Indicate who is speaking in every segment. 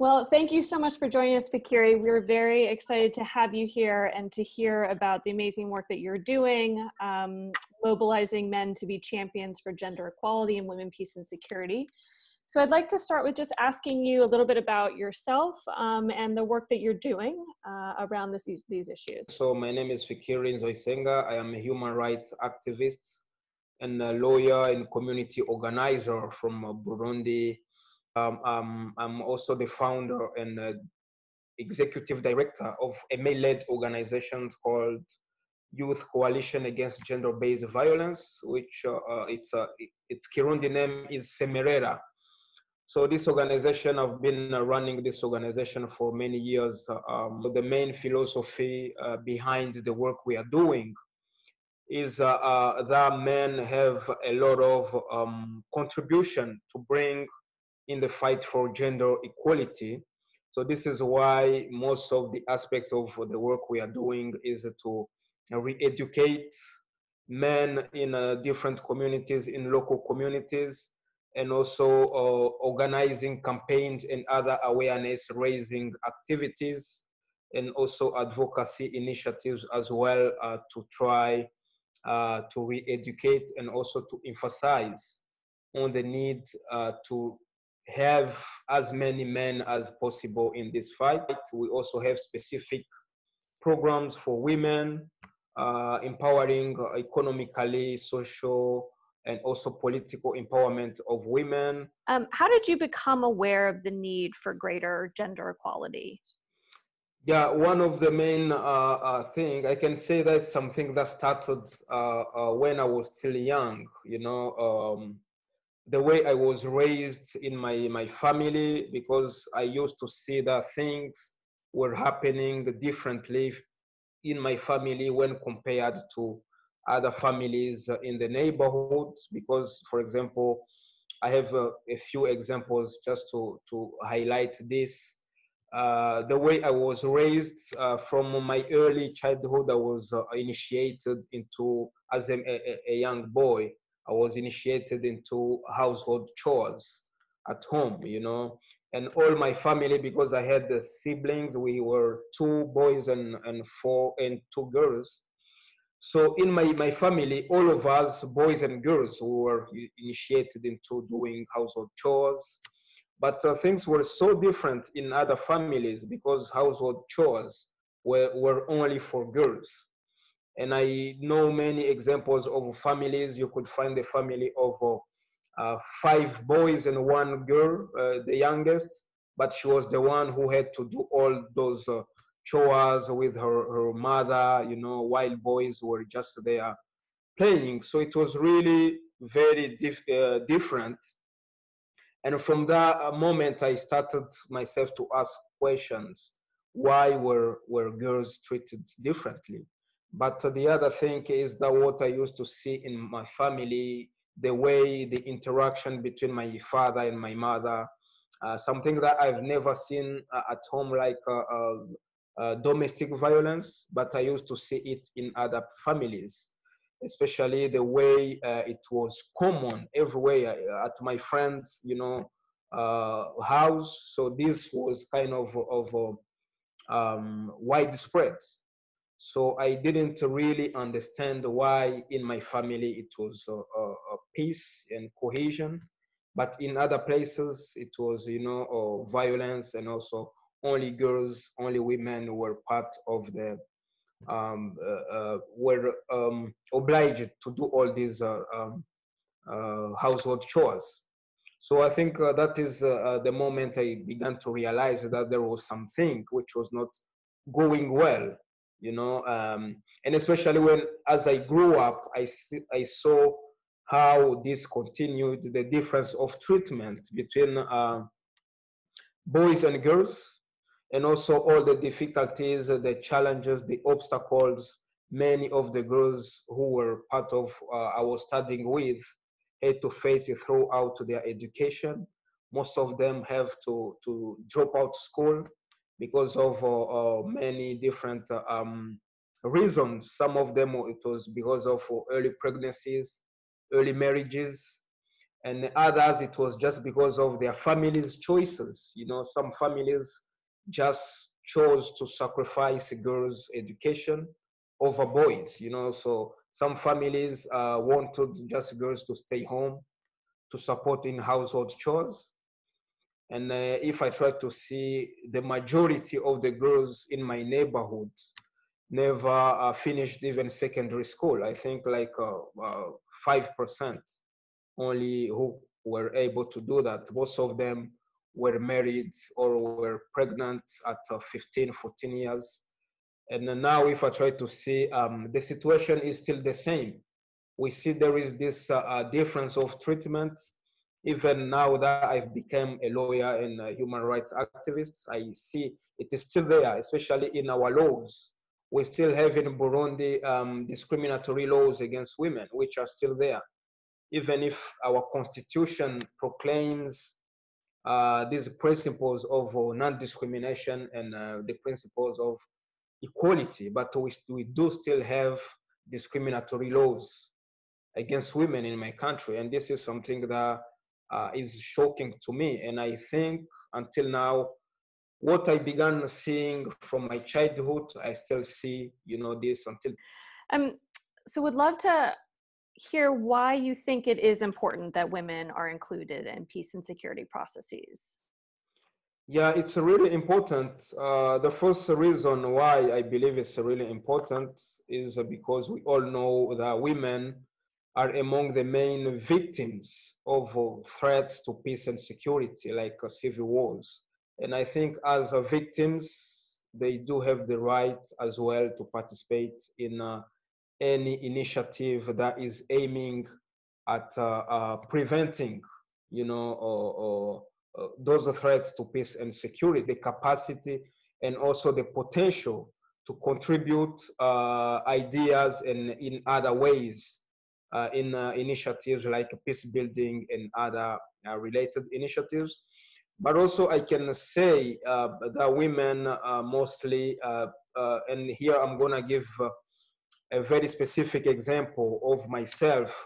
Speaker 1: Well, thank you so much for joining us, Fikiri. We're very excited to have you here and to hear about the amazing work that you're doing, mobilizing men to be champions for gender equality and women, peace, and security. So I'd like to start with just asking you a little bit about yourself and the work that you're doing around these issues.
Speaker 2: So my name is Fikiri Nzoisenga. I am a human rights activist and a lawyer and community organizer from Burundi. I'm also the founder and executive director of a male-led organization called Youth Coalition Against Gender-Based Violence, which its Kirundi name is Semerera. So this organization, I've been running this organization for many years. The main philosophy behind the work we are doing is that men have a lot of contribution to bring in the fight for gender equality. So this is why most of the aspects of the work we are doing is to re-educate men in different communities, in local communities, and also organizing campaigns and other awareness raising activities, and also advocacy initiatives as well to try to re-educate and also to emphasize on the need to have as many men as possible in this fight. We also have specific programs for women, empowering economically, social, and also political empowerment of women.
Speaker 1: How did you become aware of the need for greater gender equality?
Speaker 2: Yeah, one of the main thing I can say that's something that started when I was still young. You know, the way I was raised in my family, because I used to see that things were happening differently in my family when compared to other families in the neighborhood. Because, for example, I have a few examples just to highlight this. The way I was raised from my early childhood, I was initiated into, as a young boy, I was initiated into household chores at home, you know, and all my family, because I had the siblings, we were 2 boys and 2 girls. So in my family, all of us, boys and girls, we were initiated into doing household chores. But things were so different in other families because household chores were only for girls. And I know many examples of families. You could find a family of 5 boys and 1 girl, the youngest, but she was the one who had to do all those chores with her mother, you know, while boys were just there playing. So it was really very different. And from that moment, I started myself to ask questions. Why were girls treated differently? But the other thing is that what I used to see in my family, the way the interaction between my father and my mother, something that I've never seen at home, like domestic violence, but I used to see it in other families, especially the way it was common everywhere at my friends, you know, house. So this was kind of widespread. So I didn't really understand why in my family it was peace and cohesion, but in other places it was, you know, violence, and also only girls, only women were part of the were obliged to do all these household chores. So I think that is the moment I began to realize that there was something which was not going well, you know, and especially when, as I grew up, I saw how this continued, the difference of treatment between boys and girls, and also all the difficulties, the challenges, the obstacles many of the girls who were part of I was studying with had to face throughout their education. Most of them have to drop out school because of many different reasons. Some of them, it was because of early pregnancies, early marriages, And others, it was just because of their families' choices. You know, some families just chose to sacrifice girls' education over boys, you know. So some families wanted just girls to stay home to support in household chores. And if I try to see, the majority of the girls in my neighborhood never finished even secondary school. I think like 5% only who were able to do that. Most of them were married or were pregnant at 15, 14 years. And now if I try to see, the situation is still the same. We see there is this difference of treatment. Even now that I've become a lawyer and a human rights activist, I see it is still there, especially in our laws. We still have in Burundi discriminatory laws against women, which are still there. Even if our constitution proclaims these principles of non-discrimination and the principles of equality, but we do still have discriminatory laws against women in my country. And this is something that is shocking to me. And I think until now, what I began seeing from my childhood, I still see, you know, this until.
Speaker 1: So would love to hear why you think it is important that women are included in peace and security processes.
Speaker 2: Yeah, it's really important. The first reason why I believe it's really important is because we all know that women are among the main victims of threats to peace and security, like civil wars. And I think as victims, they do have the right as well to participate in any initiative that is aiming at preventing, you know, or those threats to peace and security, the capacity and also the potential to contribute ideas and in other ways in initiatives like peace building and other related initiatives. But also I can say that women mostly, and here I'm gonna give a very specific example of myself.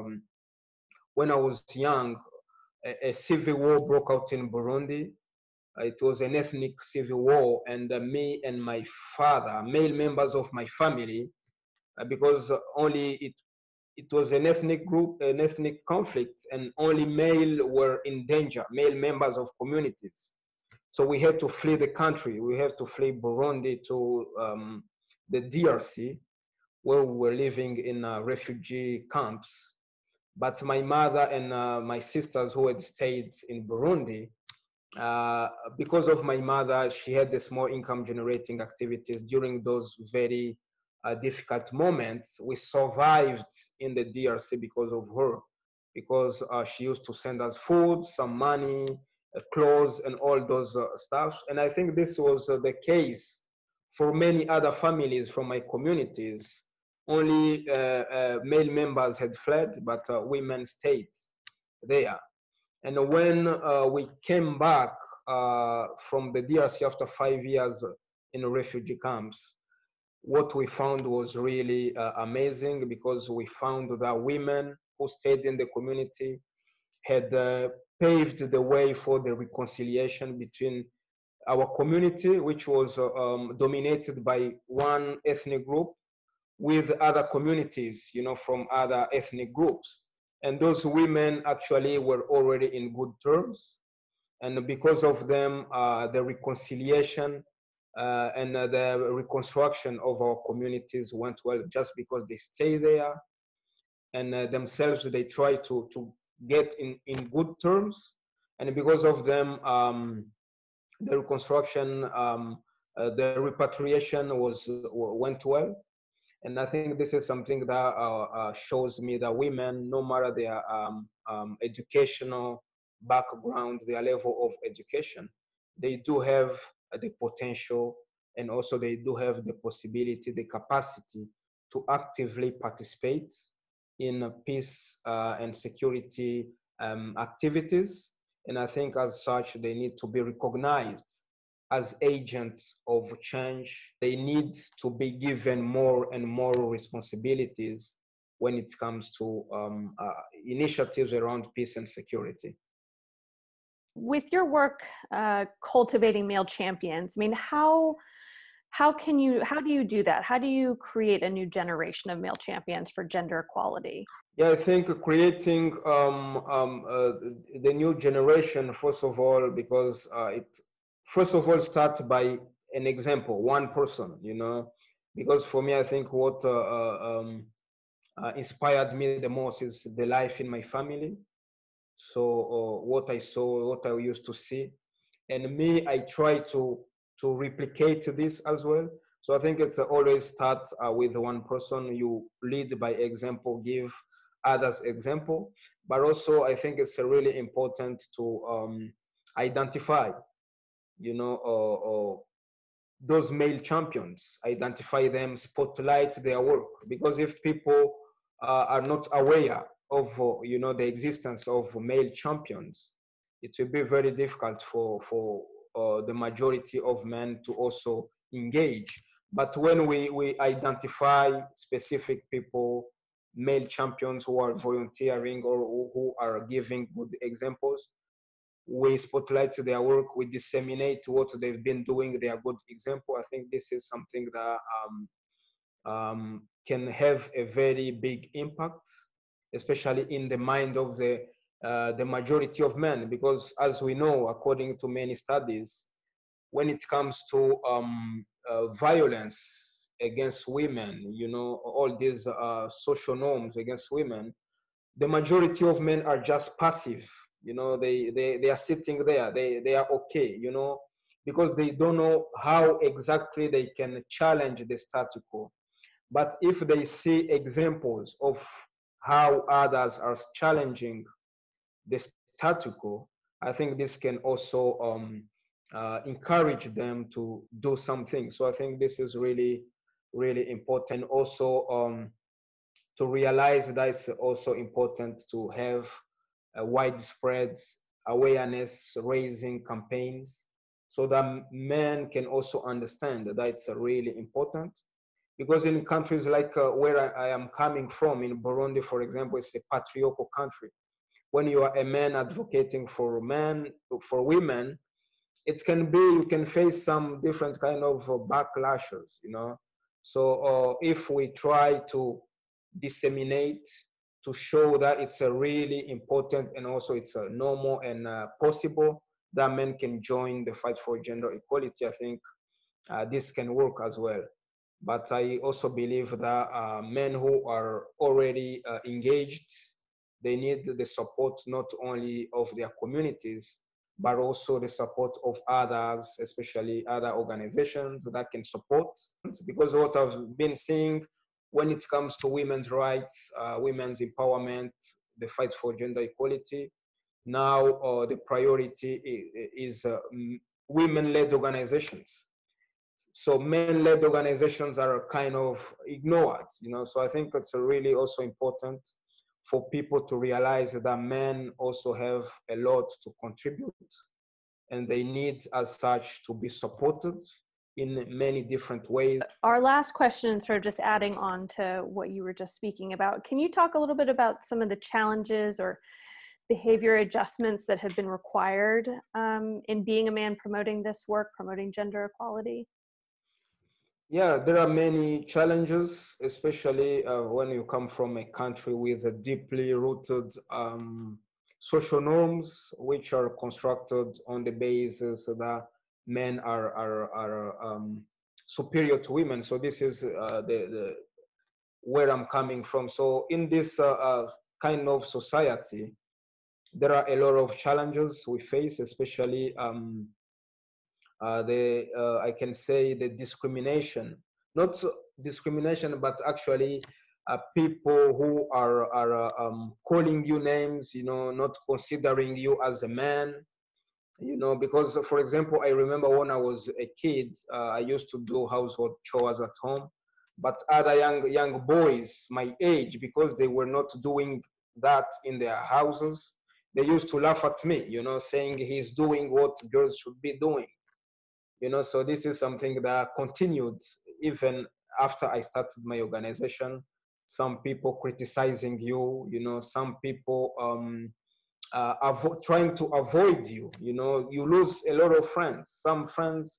Speaker 2: When I was young, a civil war broke out in Burundi. It was an ethnic civil war, and me and my father, male members of my family, because only it was an ethnic group, an ethnic conflict, and only male were in danger, male members of communities. So we had to flee the country. We had to flee Burundi to the DRC, where we were living in refugee camps. But my mother and my sisters who had stayed in Burundi, because of my mother, she had the small income generating activities during those very difficult moments. We survived in the DRC because of her, because she used to send us food, some money, clothes, and all those stuff. And I think this was the case for many other families from my communities. Only male members had fled, but women stayed there. And when we came back from the DRC after 5 years in refugee camps, what we found was really amazing, because we found that women who stayed in the community had paved the way for the reconciliation between our community, which was dominated by one ethnic group, with other communities, you know, from other ethnic groups. And those women actually were already in good terms. And because of them, the reconciliation and the reconstruction of our communities went well, just because they stay there and themselves, they try to get in good terms. And because of them, the reconstruction, the repatriation went well. And I think this is something that shows me that women, no matter their educational background, their level of education, they do have the potential, and also they do have the possibility, the capacity to actively participate in peace and security activities. And I think as such, they need to be recognized as agents of change. They need to be given more and more responsibilities when it comes to initiatives around peace and security.
Speaker 1: With your work cultivating male champions, I mean, how do you do that? How do you create a new generation of male champions for gender equality?
Speaker 2: Yeah, I think creating the new generation, first of all, because it first of all starts by an example, one person, you know, because for me, I think what inspired me the most is the life in my family. So what I saw, what I used to see, and me, I try to replicate this as well. So I think it's always start with one person. You lead by example, give others example, but also I think it's really important to identify, you know, those male champions, identify them, spotlight their work, because if people are not aware of you know, the existence of male champions, it will be very difficult for the majority of men to also engage. But when we identify specific people, male champions who are volunteering or who are giving good examples, we spotlight their work, we disseminate what they've been doing, their good example. I think this is something that can have a very big impact, especially in the mind of the majority of men, because as we know, according to many studies, when it comes to violence against women, you know, all these social norms against women, the majority of men are just passive. You know, they are sitting there, they are okay, you know, because they don't know how exactly they can challenge the status quo. But if they see examples of how others are challenging the status quo, I think this can also encourage them to do something. So I think this is really, really important. Also, to realize that it's also important to have a widespread awareness raising campaigns, so that men can also understand that it's really important. Because in countries like where I am coming from, in Burundi, for example, it's a patriarchal country. When you are a man advocating for men, for women, it can be, you can face some different kind of backlashes, you know. So if we try to disseminate, to show that it's a really important and also it's a normal and possible that men can join the fight for gender equality, I think this can work as well. But I also believe that men who are already engaged, they need the support not only of their communities, but also the support of others, especially other organizations that can support. Because what I've been seeing when it comes to women's rights, women's empowerment, the fight for gender equality, now the priority is women-led organizations. So men-led organizations are kind of ignored, you know. So I think it's really also important for people to realize that men also have a lot to contribute, and they need as such to be supported in many different ways.
Speaker 1: Our last question, sort of just adding on to what you were just speaking about, can you talk a little bit about some of the challenges or behavior adjustments that have been required in being a man promoting this work, promoting gender equality?
Speaker 2: Yeah, there are many challenges, especially when you come from a country with a deeply rooted social norms, which are constructed on the basis that men are superior to women. So this is the where I'm coming from. So in this kind of society, there are a lot of challenges we face, especially I can say the discrimination, not discrimination, but actually people who are calling you names, you know, not considering you as a man, you know. Because for example, I remember when I was a kid, I used to do household chores at home, but other young boys my age, because they were not doing that in their houses, they used to laugh at me, you know, saying he's doing what girls should be doing, you know. So this is something that continued even after I started my organization. some people criticizing you, you know, some people trying to avoid you. You know, you lose a lot of friends. Some friends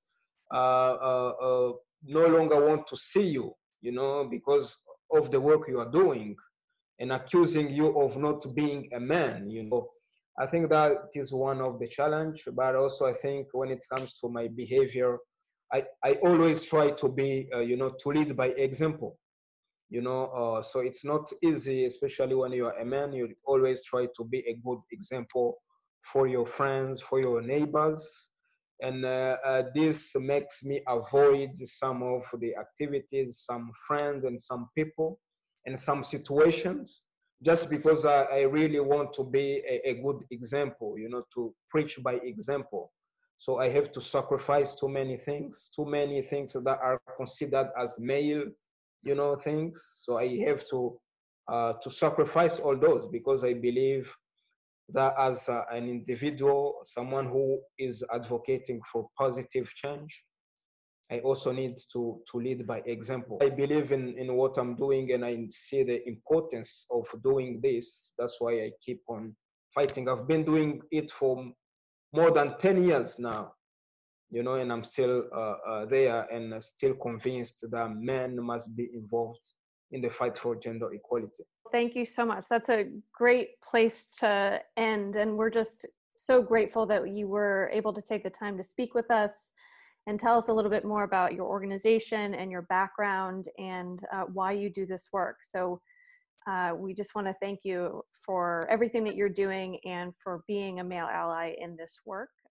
Speaker 2: no longer want to see you, you know, because of the work you are doing, and accusing you of not being a man, you know. I think that is one of the challenge, but also I think when it comes to my behavior, I always try to be, you know, to lead by example, you know. So it's not easy, especially when you are a man. You always try to be a good example for your friends, for your neighbors, and this makes me avoid some of the activities, some friends and some people and some situations, just because I really want to be a good example, you know, to preach by example. So I have to sacrifice too many things that are considered as male, you know, things. So I have to sacrifice all those, because I believe that as an individual, someone who is advocating for positive change, I also need to lead by example. I believe in what I'm doing, and I see the importance of doing this. That's why I keep on fighting. I've been doing it for more than 10 years now, you know, and I'm still there, and still convinced that men must be involved in the fight for gender equality.
Speaker 1: Thank you so much. That's a great place to end. And we're just so grateful that you were able to take the time to speak with us and tell us a little bit more about your organization and your background and why you do this work. So we just want to thank you for everything that you're doing and for being a male ally in this work.